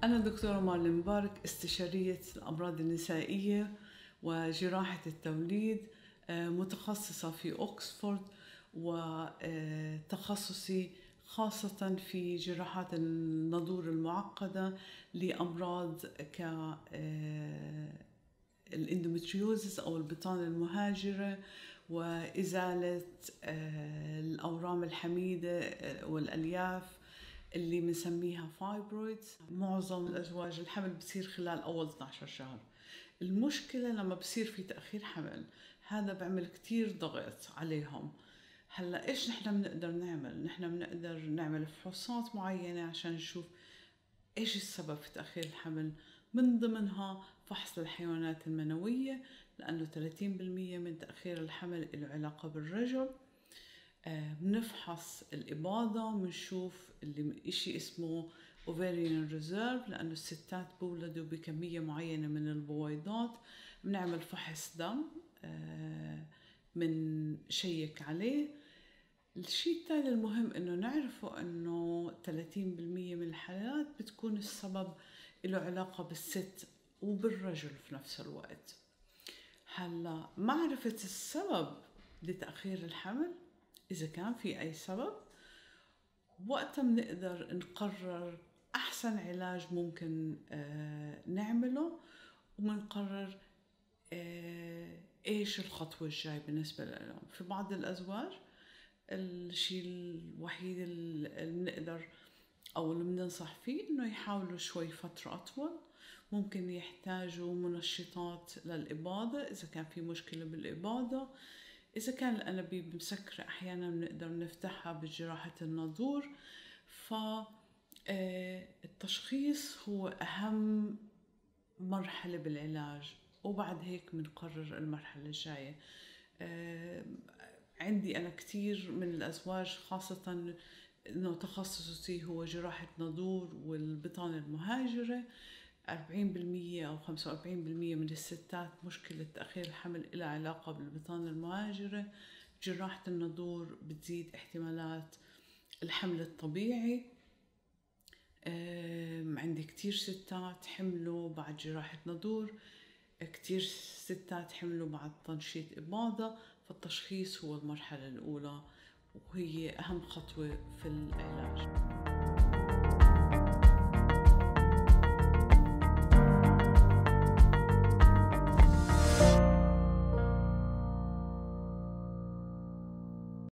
أنا دكتورة مارلين مبارك، استشارية الأمراض النسائية وجراحة التوليد، متخصصة في أوكسفورد، وتخصصي خاصة في جراحات النضور المعقدة لأمراض الاندومتريوزس أو البطانة المهاجرة، وإزالة الأورام الحميدة والألياف اللي بنسميها فايبرويدز. معظم الأزواج الحمل بصير خلال أول 12 شهر. المشكلة لما بصير في تأخير حمل، هذا بعمل كتير ضغط عليهم. هلا إيش نحن بنقدر نعمل؟ نحن بنقدر نعمل فحوصات معينة عشان نشوف إيش السبب في تأخير الحمل، من ضمنها فحص الحيوانات المنوية، لأنه 30% من تأخير الحمل له علاقة بالرجل. بنفحص الإباضة، بنشوف اللي إشي اسمه ovarian reserve، لأنه الستات بولدوا بكمية معينة من البويضات. بنعمل فحص دم، بنشيك عليه. الشيء الثاني المهم إنه نعرفه إنه 30% من الحالات بتكون السبب له علاقة بالست وبالرجل في نفس الوقت. هلا معرفة السبب لتأخير الحمل، إذا كان في أي سبب، وقتها بنقدر نقرر أحسن علاج ممكن نعمله، وبنقرر إيش الخطوة الجاية بالنسبة لهم. في بعض الأزواج الشيء الوحيد اللي بنقدر أو اللي بننصح فيه إنه يحاولوا شوي فترة أطول. ممكن يحتاجوا منشطات للإباضة إذا كان في مشكلة بالإباضة. إذا كان الأنابيب مسكرة أحيانا بنقدر نفتحها بجراحة الناظور. فالتشخيص هو أهم مرحلة بالعلاج، وبعد هيك بنقرر المرحلة الجاية. عندي أنا كتير من الأزواج، خاصة إنه تخصصي هو جراحة ناظور والبطانة المهاجرة، 40% أو 45% من الستات مشكلة تأخير الحمل إلها علاقة بالبطانة المهاجرة. جراحة الناظور بتزيد احتمالات الحمل الطبيعي. عندي كتير ستات حملوا بعد جراحة ناظور، كتير ستات حملوا بعد تنشيط إباضة. فالتشخيص هو المرحلة الأولى، وهي أهم خطوة في العلاج.